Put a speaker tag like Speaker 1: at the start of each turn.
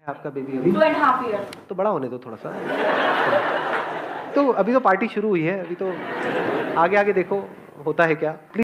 Speaker 1: आपका बेबी अभी?
Speaker 2: 2.5 years.
Speaker 1: तो बड़ा होने दो थोड़ा सा। तो अभी तो पार्टी शुरू हुई है, अभी तो आगे आगे देखो होता है क्या।